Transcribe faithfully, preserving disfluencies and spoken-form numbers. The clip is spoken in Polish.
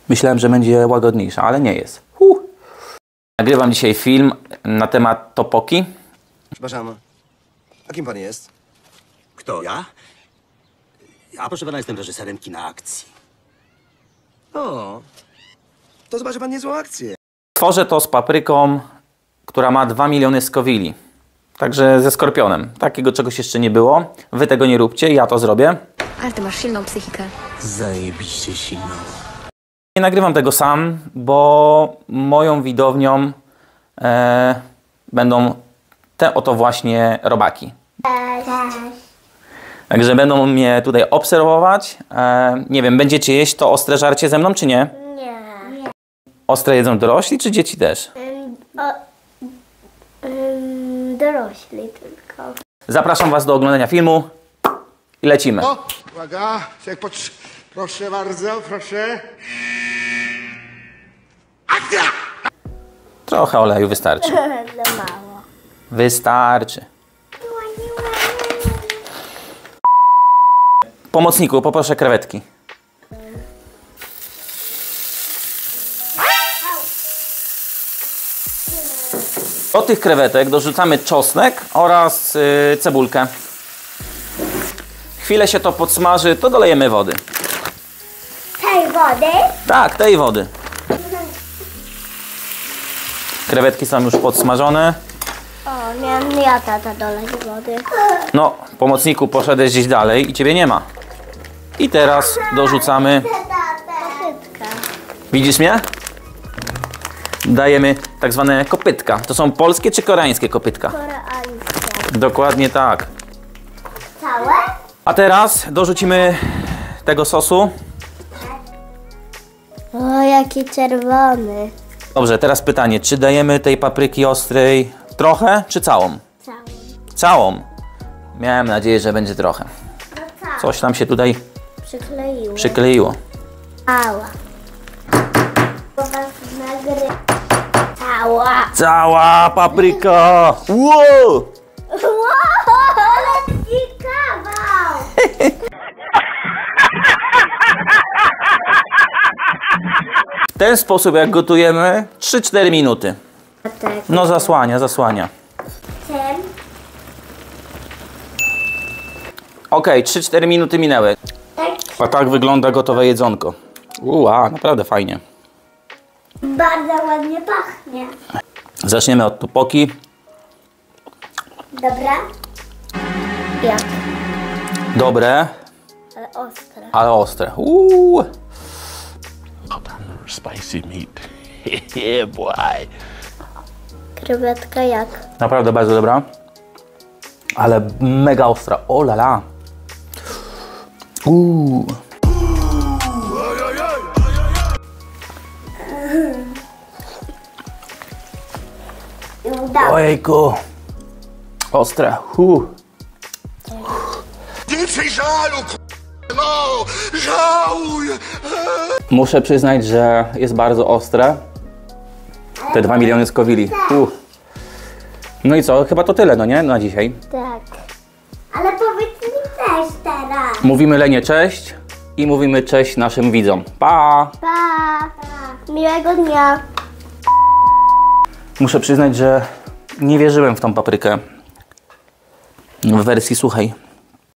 Myślałem, że będzie łagodniejsza, ale nie jest. Uh. Nagrywam dzisiaj film na temat topoki. Przepraszam, a kim pan jest? Kto? Ja? Ja, proszę pana, jestem reżyserem kina akcji. O, to zobaczy pan niezłą akcję. Tworzę to z papryką, która ma dwa miliony skowili. Także ze skorpionem. Takiego czegoś jeszcze nie było. Wy tego nie róbcie, ja to zrobię. Ale ty masz silną psychikę. Zajebiście silną. Nie nagrywam tego sam, bo moją widownią e, będą te oto właśnie robaki. Także będą mnie tutaj obserwować. E, nie wiem, będziecie jeść to ostre żarcie ze mną, czy nie? Nie. Ostre jedzą dorośli, czy dzieci też? Ym, o, ym, dorośli tylko. Zapraszam was do oglądania filmu i lecimy. O, uwaga, jak potr- proszę bardzo, proszę. Akcja! Trochę oleju wystarczy. Za mało. Wystarczy. Pomocniku, poproszę krewetki. Do tych krewetek dorzucamy czosnek oraz yy, cebulkę. Chwilę się to podsmaży, to dolejemy wody. Tej wody? Tak, tej wody. Krewetki są już podsmażone. O, miałem ja tata dolać wody. No, pomocniku, poszedłeś gdzieś dalej i ciebie nie ma. I teraz dorzucamy... Kopytka. Widzisz mnie? Dajemy tak zwane kopytka. To są polskie czy koreańskie kopytka? Koreańskie. Dokładnie tak. Całe? A teraz dorzucimy tego sosu. O, jaki czerwony. Dobrze, teraz pytanie, czy dajemy tej papryki ostrej trochę, czy całą? Cały. Całą. Miałem nadzieję, że będzie trochę. No cały. Coś tam się tutaj Przykleiło. przykleiło. Cała. Bo was nagry... Cała. Cała papryka! Wow! Wow, ale ci kawał. W ten sposób jak gotujemy trzy cztery minuty. No zasłania, zasłania. Ten. Ok, trzy cztery minuty minęły. Tak. A tak wygląda gotowe jedzonko. Ua, naprawdę fajnie. Bardzo ładnie pachnie. Zaczniemy od topoki. Dobra? Jak? Dobre, Ale ostre. ale ostre. Uuu. Spicy meat. Yeah, boy. Krewetka jak? Naprawdę bardzo dobra. Ale mega ostra. O la la. Uuu. I udało. Ojejku. Ostre. Uh. Więcej żalu, no, żałuj! Muszę przyznać, że jest bardzo ostre. Te dwa miliony skowili. Uh. No i co? Chyba to tyle, no nie? Na dzisiaj. Tak. Ale powiedz mi też teraz. Mówimy Lenie cześć i mówimy cześć naszym widzom. Pa! Pa. Miłego dnia. Muszę przyznać, że nie wierzyłem w tą paprykę w wersji suchej.